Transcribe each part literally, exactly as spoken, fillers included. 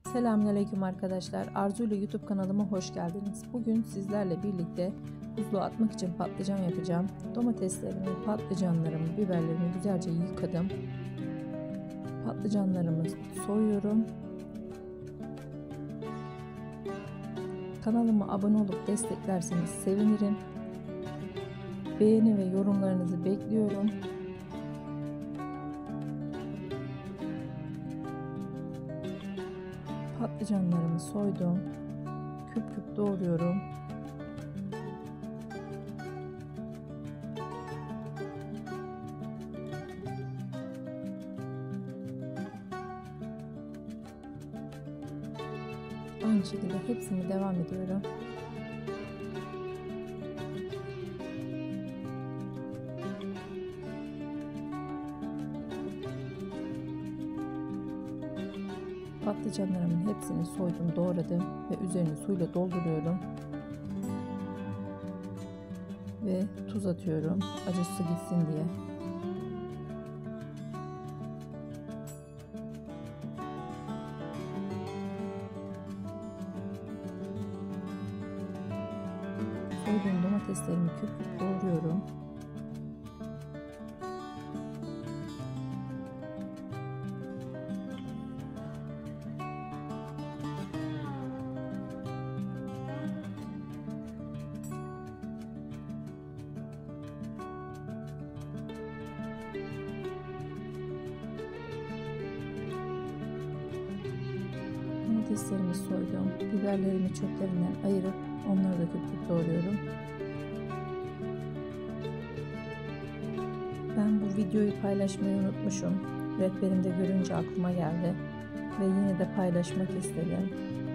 Selamünaleyküm arkadaşlar. Arzu ile YouTube kanalıma hoş geldiniz. Bugün sizlerle birlikte buzluğa atmak için patlıcan yapacağım. Domateslerimi, patlıcanlarımı, biberlerimi güzelce yıkadım. Patlıcanlarımı soyuyorum. Kanalıma abone olup desteklerseniz sevinirim. Beğeni ve yorumlarınızı bekliyorum. Patlıcanlarımı soydum. Küp küp doğruyorum. Aynı şekilde hepsini devam ediyorum. Patlıcanlarımın hepsini soydum, doğradım ve üzerini suyla dolduruyorum. Ve tuz atıyorum, acısı gitsin diye. Soyduğum domateslerimi küp küp doğruyorum. Domateslerimi soydum. Biberlerimi çöplerinden ayırıp onları da küp küp doğruyorum. Ben bu videoyu paylaşmayı unutmuşum. Rehberimde görünce aklıma geldi ve yine de paylaşmak istedim.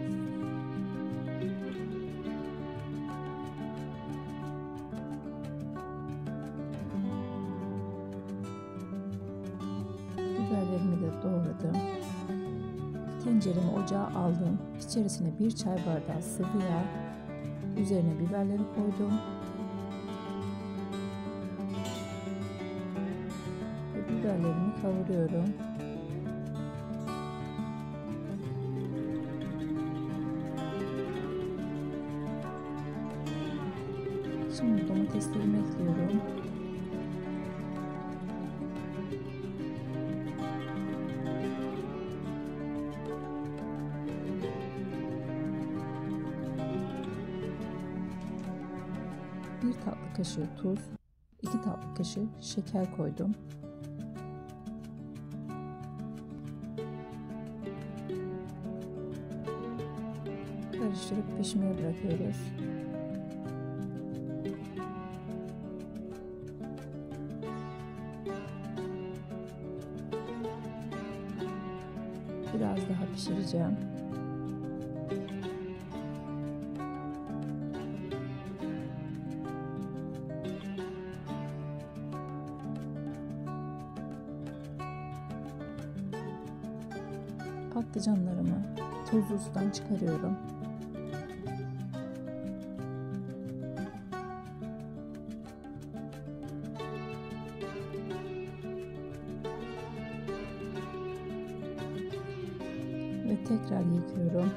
Biberlerimi de doğradım. Tenceremi ocağa aldım. İçerisine bir çay bardağı sıvı yağ, üzerine biberleri koydum. Ve biberlerimi kavuruyorum. Şimdi domateslerimi ekliyorum. bir tatlı kaşığı tuz, iki tatlı kaşığı şeker koydum. Karıştırıp pişmeye bırakıyoruz. Biraz daha pişireceğim. Patlıcanlarımı tuzlu sudan çıkarıyorum. Ve tekrar yıkıyorum.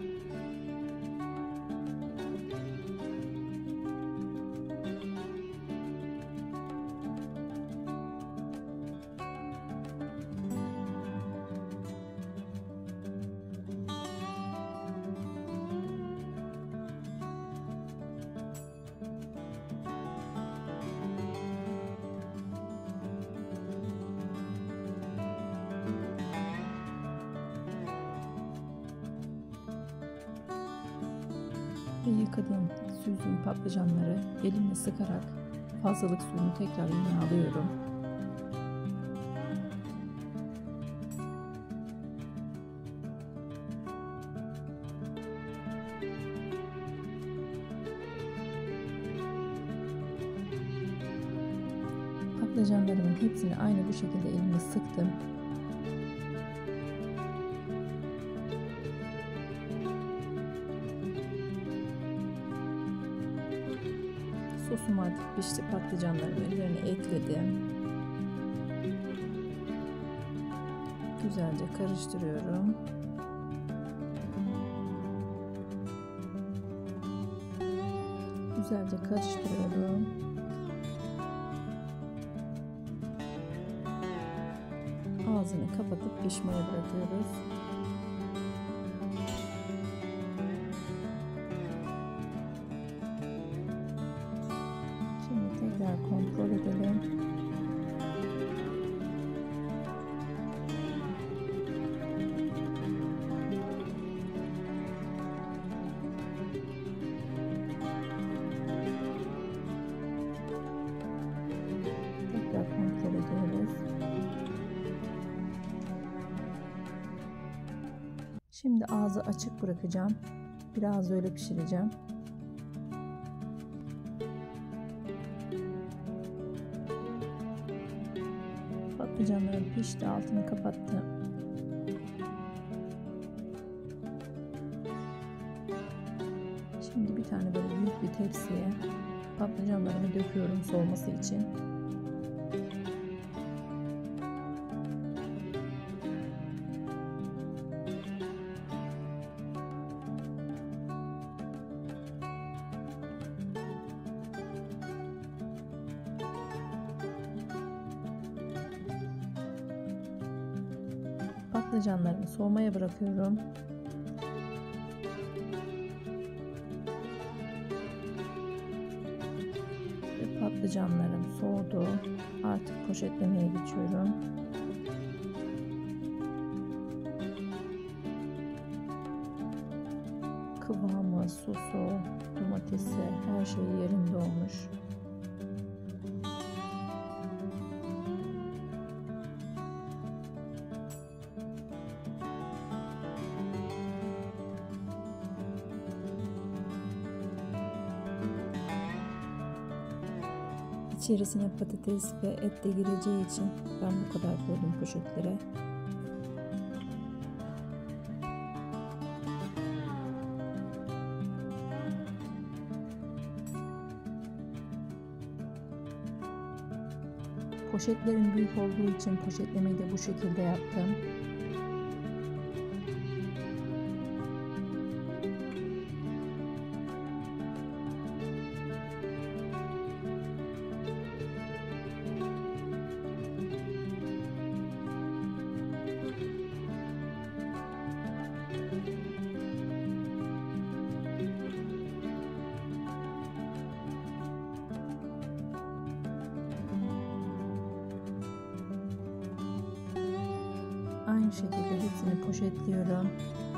Ve yıkadığım, süzdüğüm patlıcanları elimle sıkarak fazlalık suyunu tekrar yine alıyorum. Patlıcanlarımın hepsini aynı bu şekilde elimle sıktım. Sosum artık pişti. Patlıcanlarımı üzerine ekledim. Güzelce karıştırıyorum. güzelce karıştırıyorum. Ağzını kapatıp pişmeye bırakıyoruz. Şimdi tekrar kontrol edelim. Tekrar kontrol ediyoruz. Şimdi ağzı açık bırakacağım. Biraz öyle pişireceğim. Patlıcanlarım pişti, altını kapattım. Şimdi bir tane böyle büyük bir tepsiye patlıcanlarımı döküyorum soğuması için. Patlıcanlarımı soğumaya bırakıyorum. Ve patlıcanlarım soğudu. Artık poşetlemeye geçiyorum. Kıvamı, sosu, domatesi, her şey yerinde olmuş. İçerisine patates ve et de gireceği için ben bu kadar koydum poşetlere. Poşetlerin büyük olduğu için poşetlemeyi de bu şekilde yaptım. Aynı şekilde hepsini poşetliyorum.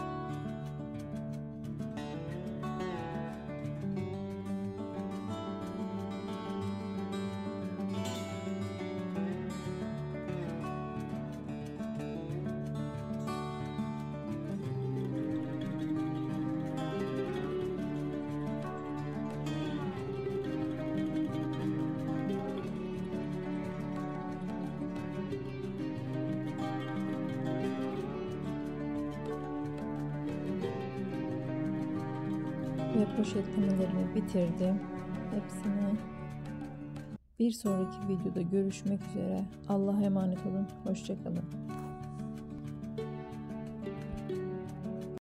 Ve poşetlemelerimi bitirdim. Hepsini. Bir sonraki videoda görüşmek üzere. Allah'a emanet olun. Hoşça kalın.